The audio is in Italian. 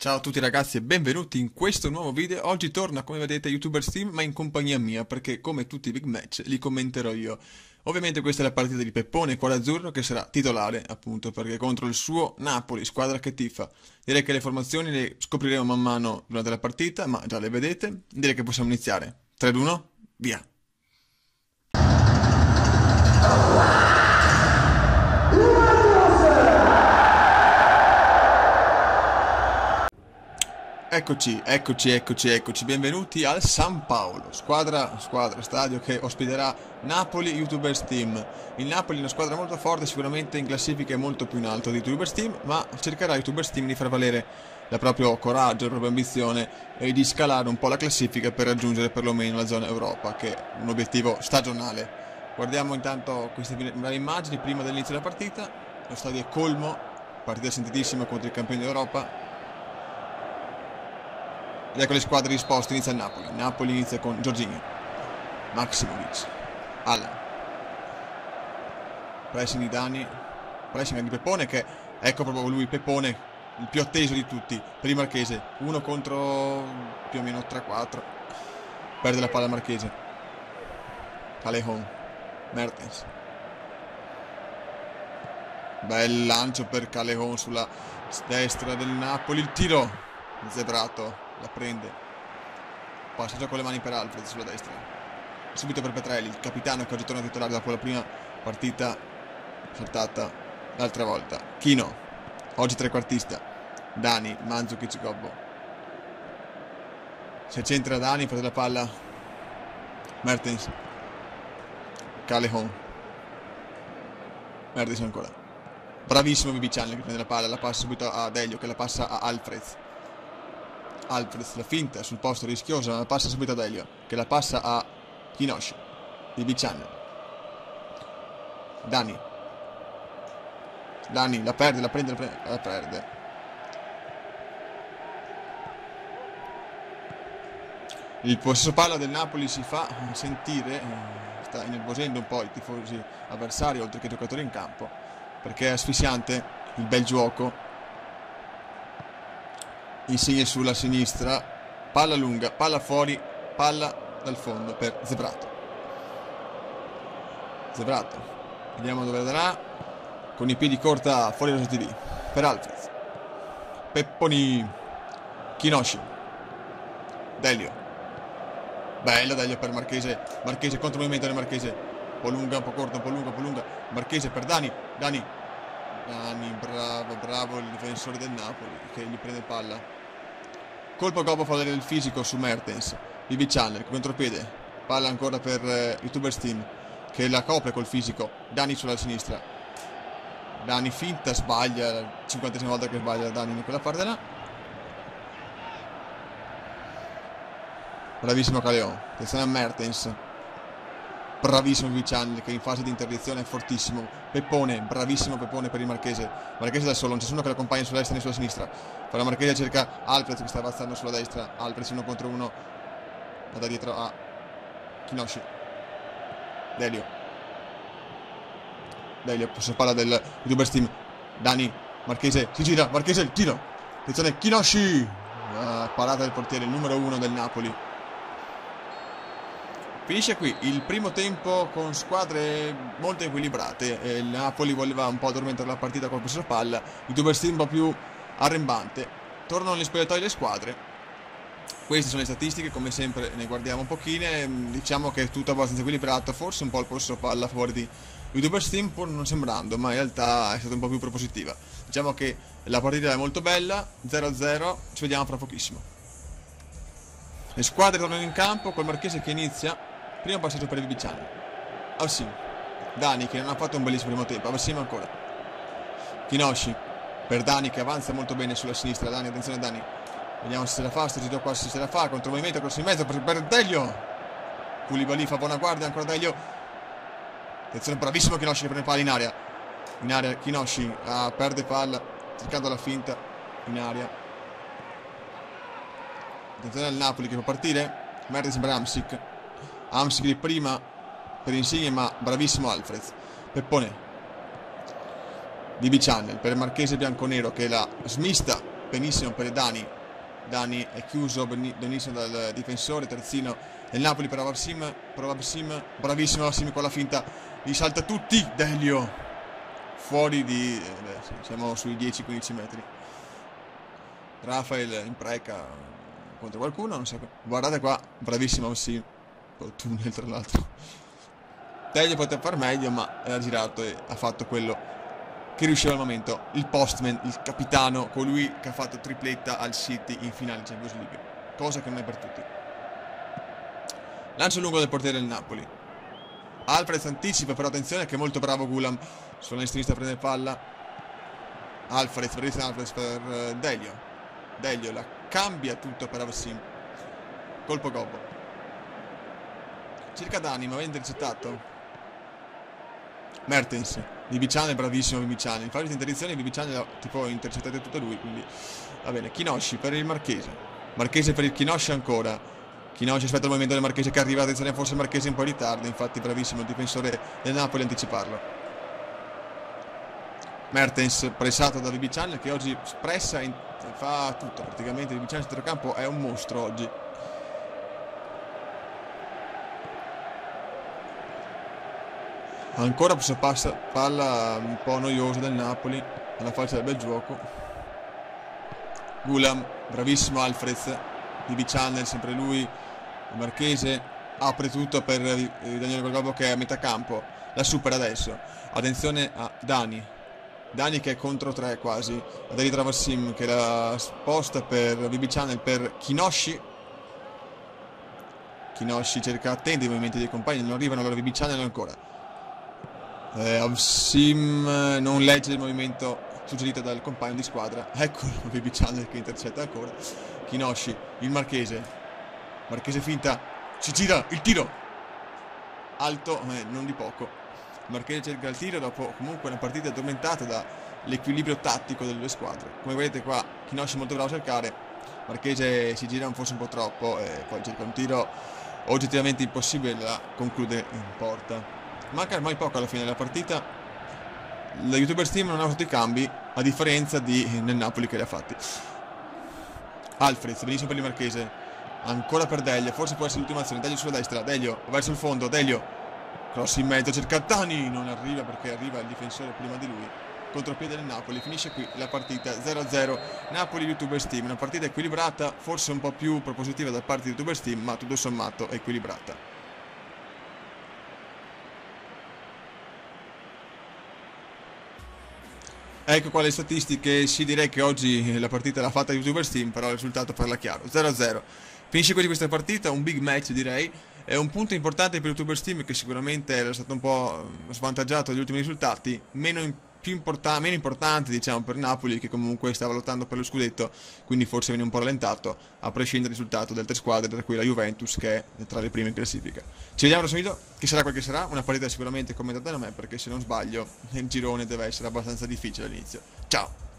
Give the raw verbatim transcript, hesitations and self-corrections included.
Ciao a tutti ragazzi e benvenuti in questo nuovo video. Oggi torna, come vedete, YouTuber Team, ma in compagnia mia, perché come tutti i big match li commenterò io. Ovviamente questa è la partita di Peppone, cuore azzurro, che sarà titolare, appunto, perché contro il suo Napoli, squadra che tifa. Direi che le formazioni le scopriremo man mano durante la partita, ma già le vedete. Direi che possiamo iniziare. tre, due, uno, via! Eccoci, eccoci, eccoci, eccoci, benvenuti al San Paolo, squadra, squadra, stadio che ospiterà Napoli YouTubers Team. Il Napoli è una squadra molto forte, sicuramente in classifica è molto più in alto di YouTubers Team, ma cercherà YouTubers Team di far valere il proprio coraggio, la propria ambizione e di scalare un po' la classifica per raggiungere perlomeno la zona Europa, che è un obiettivo stagionale. Guardiamo intanto queste varie immagini prima dell'inizio della partita. Lo stadio è colmo, partita sentitissima contro i campioni d'Europa. Ed ecco le squadre risposte, inizia il Napoli. Napoli inizia con Jorginho, Maximovic, Allan, pressing di Dani, pressing di Peppone che, ecco proprio lui, Peppone, il più atteso di tutti, per il Marchese, uno contro più o meno tre quattro, perde la palla Marchese, Callejon, Mertens, bel lancio per Callejon sulla destra del Napoli, il tiro, zebrato. La prende, passaggio con le mani per Alfred sulla destra, subito per Petrelli, il capitano che oggi torna a titolare dopo la prima partita saltata l'altra volta. Chino, oggi trequartista. Dani, Mandzukic, Gobbo, si centra Dani, prende la palla Mertens, Callejon, Mertens ancora, bravissimo Bibichan che prende la palla, la passa subito a Delio che la passa a Alfred. Alfred, la finta sul posto rischioso, ma la passa subito a Delio, che la passa a Kinoshi, Bibichan, Dani, Dani, la perde, la prende, la prende, la perde. Il possesso palla del Napoli si fa sentire, sta innervosendo un po' i tifosi avversari, oltre che i giocatori in campo, perché è asfissiante il bel gioco. Insigne sulla sinistra, palla lunga, palla fuori, palla dal fondo per Zebrato. Zebrato, vediamo dove la darà, con i piedi corta fuori dalla T V, per Alfred, Pepponi, Kinoshi, Delio, bello Delio per Marchese, Marchese contro il movimento del Marchese, un po' lunga, un po' corta, un po' lunga, un po' lunga, Marchese per Dani, Dani, Dani, bravo, bravo il difensore del Napoli che gli prende palla. Colpo Gobbo fa vedere il fisico su Mertens. Bibi Chandler, contropiede. Palla ancora per eh, YouTubers Team che la copre col fisico. Dani sulla sinistra. Dani finta, sbaglia. cinquantesima volta che sbaglia Dani in quella parte là. Bravissimo Callejon. Attenzione a Mertens. Bravissimo Vichan che in fase di interdizione è fortissimo. Peppone, bravissimo Peppone per il Marchese. Marchese da solo, non c'è nessuno che l'accompagna sulla destra né sulla sinistra. Per la Marchese cerca Alfred che sta avanzando sulla destra. Alfred uno contro uno. Va da dietro a Kinoshi. Delio. Delio, posso palla del YouTubers Team. Dani, Marchese, si gira, Marchese il tiro. Attenzione, Kinoshi. Ah, parata del portiere, il numero uno del Napoli. Finisce qui il primo tempo con squadre molto equilibrate. Il Napoli voleva un po' addormentare la partita col possesso palla, il YouTubers Team un po' più arrembante. Tornano gli spogliatoi delle squadre. Queste sono le statistiche, come sempre ne guardiamo un pochine. Diciamo che è tutto abbastanza equilibrato, forse un po' il possesso palla a favore di YouTubers Team, pur non sembrando, ma in realtà è stata un po' più propositiva. Diciamo che la partita è molto bella, zero a zero, ci vediamo fra pochissimo. Le squadre tornano in campo col Marchese che inizia. Primo passaggio per il Bibichan. Avsim. Dani che non ha fatto un bellissimo primo tempo. Avsim ancora. Kinoshi. Per Dani che avanza molto bene sulla sinistra. Dani, attenzione a Dani. Vediamo se se la fa. Sto giro qua se se la fa. Contro il movimento, corso in mezzo per, per Delio. Koulibaly fa buona guardia. Ancora Delio. Attenzione, bravissimo Kinoshi che prende palla in aria. In aria Kinoshi. Ah, perde palla. Cercando la finta. In aria. Attenzione al Napoli che può partire. Mertens per Hamsik. Hamsik prima per Insigne, ma bravissimo Alfred. Peppone. Bibi Channel per il Marchese bianconero che la smista benissimo per Dani. Dani è chiuso benissimo dal difensore, terzino del Napoli per Avassim, per Avassim, bravissimo Avassim con la finta, li salta tutti, Delio fuori di, beh, sì, siamo sui dieci quindici metri. Rafael impreca contro qualcuno, non so, guardate qua, bravissimo Avassim, col tunnel tra l'altro. Delio poteva far meglio, ma era girato e ha fatto quello che riusciva al momento. Il postman, il capitano, colui che ha fatto tripletta al City in finale di Champions League, cosa che non è per tutti. Lancio lungo del portiere del Napoli. Alfred anticipa, però attenzione che è molto bravo Gulam sulla sinistra a prendere palla. Alfred, bravissimo Alfred per Delio. Delio la cambia tutto per Avassim. Colpo gobbo. Cerca Dani, ma viene intercettato. Mertens, Vibiciane è bravissimo Vibiciane. In fase di interdizione Vibiciane tipo intercettate tutto lui, quindi va bene. Chinosci per il Marchese. Marchese per il Chinosci ancora. Chinosci aspetta il movimento del Marchese che arriva, attenzione forse il Marchese un po' in ritardo, infatti bravissimo il difensore del Napoli a anticiparlo. Mertens pressato da Vibiciane che oggi pressa e fa tutto praticamente. Vibiciane sul centrocampo è un mostro oggi. Ancora passa palla un po' noiosa del Napoli alla faccia del bel gioco. Gulam, bravissimo Alfred, Vibiciane sempre lui, il Marchese apre tutto per Daniele Golgobbo che è a metà campo, la supera adesso. Attenzione a Dani, Dani che è contro tre quasi, ad Adri Travassim che la sposta per Vibiciane per Chinosci. Chinosci cerca attenti i movimenti dei compagni, non arrivano, allora Vibiciane ancora. Eh, Avassim non legge il movimento suggerito dal compagno di squadra. Eccolo Vibiciane che intercetta ancora. Chinosci, il Marchese. Marchese finta, si gira, il tiro alto, eh, non di poco. Il Marchese cerca il tiro dopo comunque una partita addormentata dall'equilibrio tattico delle due squadre. Come vedete qua Chinosci è molto bravo a cercare, Marchese si gira forse un po' troppo e poi cerca un tiro oggettivamente impossibile da concludere in porta. Manca ormai poco alla fine della partita. La YouTubers Team non ha fatto i cambi, a differenza di nel Napoli che li ha fatti. Alfred, benissimo per il Marchese. Ancora per Delio, forse può essere l'ultima azione. Delio sulla destra, Delio verso il fondo, Delio cross in mezzo, cerca Dani, non arriva perché arriva il difensore prima di lui. Contropiede del Napoli, finisce qui la partita zero a zero. Napoli YouTubers Team, una partita equilibrata, forse un po' più propositiva da parte di YouTubers Team, ma tutto sommato equilibrata. Ecco qua le statistiche, sì direi che oggi la partita l'ha fatta YouTubers Team, però il risultato parla chiaro, zero a zero. Finisce così questa partita, un big match direi, è un punto importante per YouTubers Team che sicuramente era stato un po' svantaggiato dagli ultimi risultati, meno, in, più importa, meno importante diciamo per Napoli che comunque stava lottando per lo scudetto, quindi forse viene un po' rallentato, a prescindere dal risultato delle tre squadre, tra cui la Juventus che è tra le prime in classifica. Ci vediamo al prossimo video, che sarà quel che sarà, una partita sicuramente commentata da me perché se non sbaglio il girone deve essere abbastanza difficile all'inizio. Ciao!